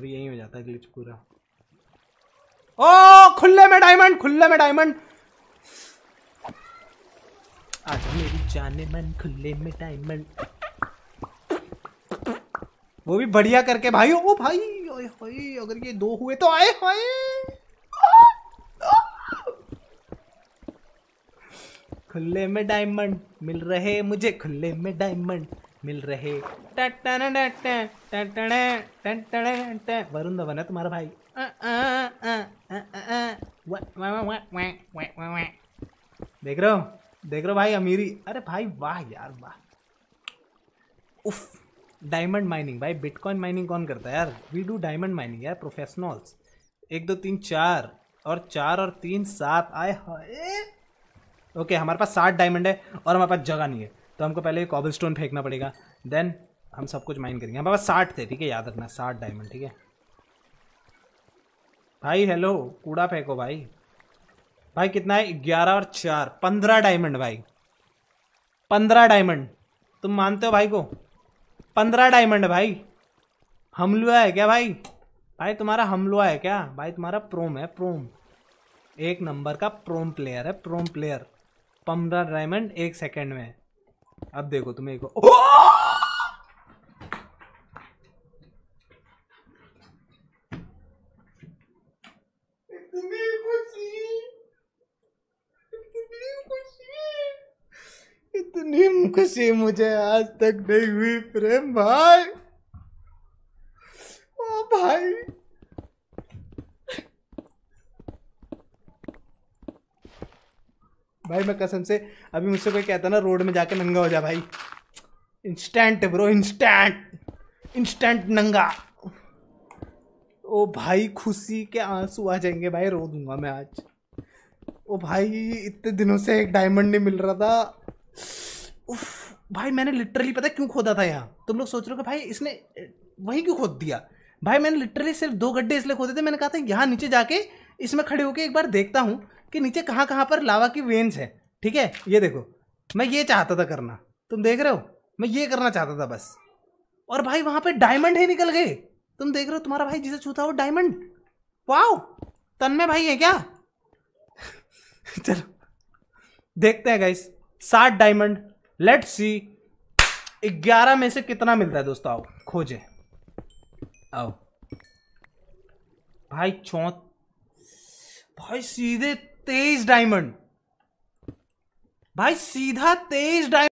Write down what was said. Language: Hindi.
फिर यही हो जाता है ग्लिच पूरा। ओ खुले में डायमंड, खुले में डायमंड। आज मेरी जाने मन खुले में डायमंड, वो भी बढ़िया करके भाई। ओ भाई ओए होए, अगर ये 2 हुए तो आए हाय। खुले में डायमंड मिल रहे मुझे, खुले में डायमंड मिल रहे। वरुण धवन है तुम्हारा भाई। देख रहे हो, देख रहे हो भाई अमीरी। अरे भाई वाह यार वाह। उफ, डायमंड माइनिंग भाई, बिटकॉइन माइनिंग कौन करता है यार? वी डू डायमंड माइनिंग यार, प्रोफेशनल्स। 1 2 3 4 और 4 और 3 7 आए हाय। ओके हमारे पास 60 डायमंड है और हमारे पास जगह नहीं है, तो हमको पहले कॉबलस्टोन फेंकना पड़ेगा, देन हम सब कुछ माइन करेंगे। हमारे पास 60 थे, ठीक है, याद रखना 60 डायमंड, ठीक है भाई। हेलो कूड़ा फेंको भाई। भाई कितना है? 11 और 4 15 डायमंड भाई, 15 डायमंड। तुम मानते हो भाई को? 15 डायमंड भाई। हमलुआ है क्या भाई? भाई तुम्हारा हमलुआ है क्या भाई? तुम्हारा प्रोम है, प्रोम, 1 नंबर का प्रोम प्लेयर है, प्रोम प्लेयर। 15 डायमंड 1 सेकंड में। अब देखो तुम्हें को इतनी खुशी मुझे आज तक नहीं हुई प्रेम भाई। ओ भाई भाई मैं कसम से, अभी मुझसे कोई कहता ना रोड में जाके नंगा हो जा भाई, इंस्टेंट ब्रो, इंस्टेंट, इंस्टेंट नंगा। ओ भाई खुशी के आंसू आ जाएंगे भाई, रो दूंगा मैं आज। ओ भाई इतने दिनों से एक डायमंड नहीं मिल रहा था। उफ भाई मैंने लिटरली पता है क्यों खोदा था यहाँ? तुम लोग सोच रहे हो कि भाई इसने वहीं क्यों खोद दिया? भाई मैंने लिटरली सिर्फ 2 गड्ढे इसलिए खोदे थे, मैंने कहा था यहाँ नीचे जाके इसमें खड़े होके एक बार देखता हूँ कि नीचे कहाँ कहाँ पर लावा की वेन्स है। ठीक है ये देखो, मैं ये चाहता था करना, तुम देख रहे हो, मैं ये करना चाहता था बस। और भाई वहां पे डायमंड ही निकल गए, तुम देख रहे हो, तुम्हारा भाई जिसे छूता वो डायमंड। वाओ, तन्मय भाई है क्या? चलो देखते हैं गाइस, 60 डायमंड, लेट्स सी 11 में से कितना मिलता है दोस्तों। आओ खोजे, आओ भाई। भाई सीधे 23 डायमंड भाई, सीधा 23 डायमंड।